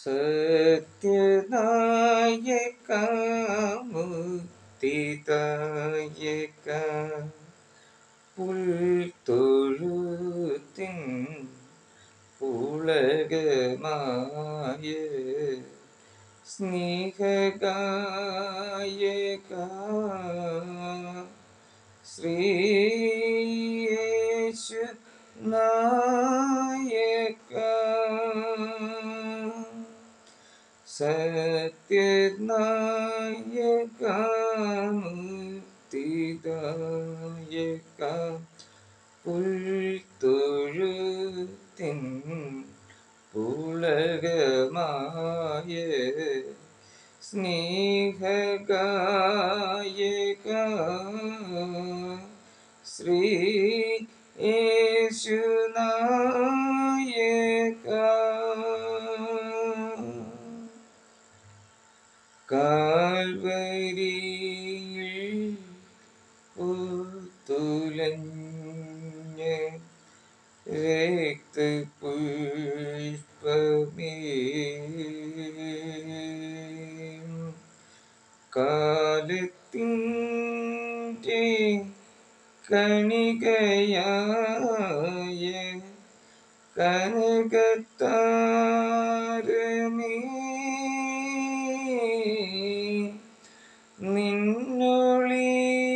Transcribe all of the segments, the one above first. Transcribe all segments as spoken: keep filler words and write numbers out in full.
സത്യനായക മുക്തിദായക പുൽത്തൊഴുത്തിൻ ഉലകമായ സ്നേഹഗായക ശ്രീയേശു നായക സത്യനായക മുക്തിദായക പുൽത്തൊഴുത്തിൻ ഉലകമായ സ്നേഹഗായക ശ്രീ യേശു നായക കാൽവരിയിൽ പൂത്തുലഞ്ഞ രക്തപുഷ്പമേ കാലത്തിൻ്റെ കണികയായ കനകത്താരമേ നിന്നൊളി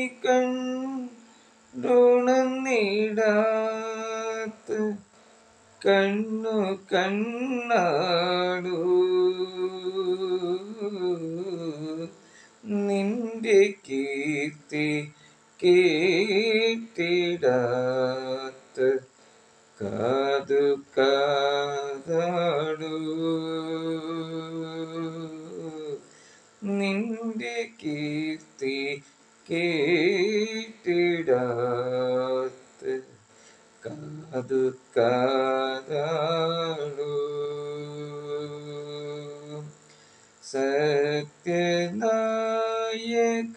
കണ്ടുണർന്നിടാത്ത കണ്ണു കണ്ണാടൂ നിന്റെ കീർത്തി കേട്ടിടാത്ത കാതു കാതാടൂ നിന്റെ കീർത്തി കേട്ടിടാത്ത കാതു കാതാടൂ സത്യനായക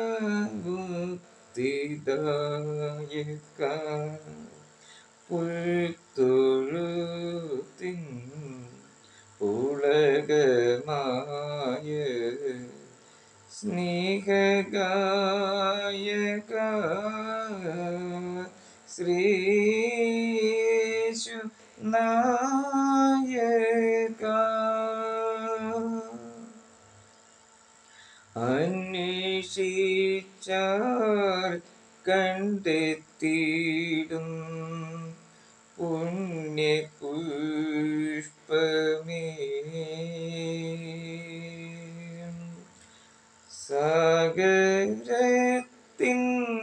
മുക്തിദായക പുൽത്തൊഴുത്തിൻ ഉലകമായ സ്നേഹഗായക ശ്രീയേശു നായക അന്വേഷിച്ചാൽ കണ്ടെത്തിയിടും പുണ്യപുഷ്പമേ സാഗരത്തിൻ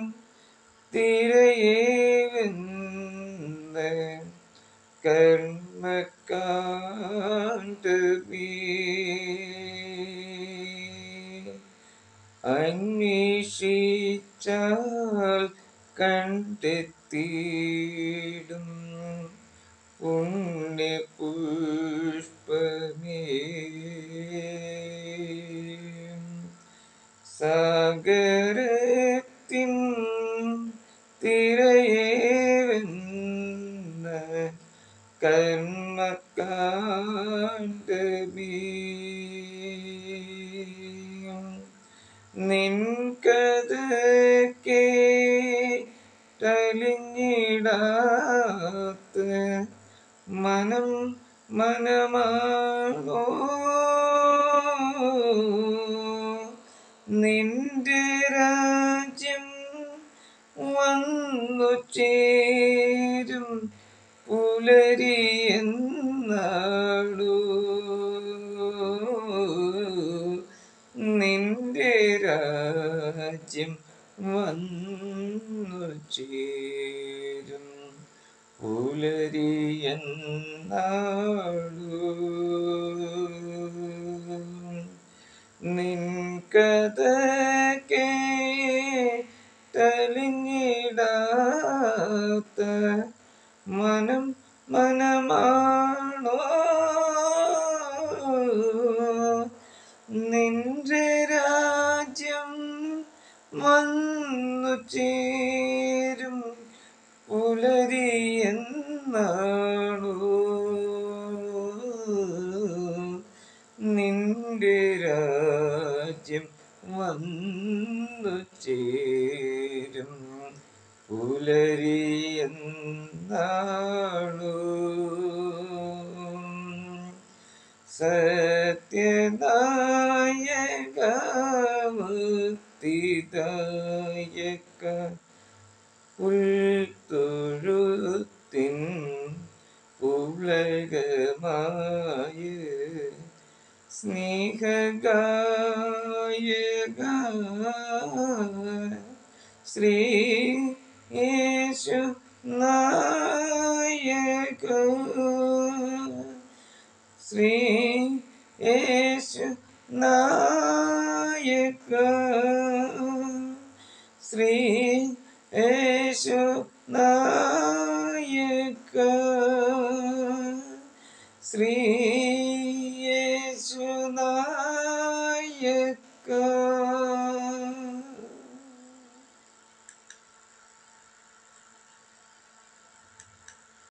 തിരയേ വെന്ന് കർമ്മകാണ്ഡമേ അന്വേഷിച്ചാൽ കണ്ടെത്തിയിടും പുണ്യപുഷ്പമേ സാഗരത്തിൻ തിരയേ വെന്ന് കർമ്മകാണ്ഡമേ നിൻ കഥ കേട്ടലിഞ്ഞിടാത്ത മനം മനമാണോ നിന്റെ രാജ്യം വന്നു ചേരും പുലരിയെന്നാളൂ നിന്റെ രാജ്യം വന്നു ചേരും പുലരിയെന്നാളൂ നിൻ കഥ കേട്ടലിഞ്ഞിടാത്ത മനം മനമാണോ നിന്റെ രാജ്യം വന്നു ചേരും പുലരിയെന്നാണോ നിന്റെ രാജ്യം വന്നു ചേരും പുലരിയെന്നാളു സത്യനായക മുക്തിദായക ഉൾത്തൊഴുത്തിൻ പുളകമായ സ്നേഹഗായക ശ്രീ യേശു നായക ശ്രീ യേശു നായക ശ്രീ യേശു നായക ശ്രീ യേശു നായക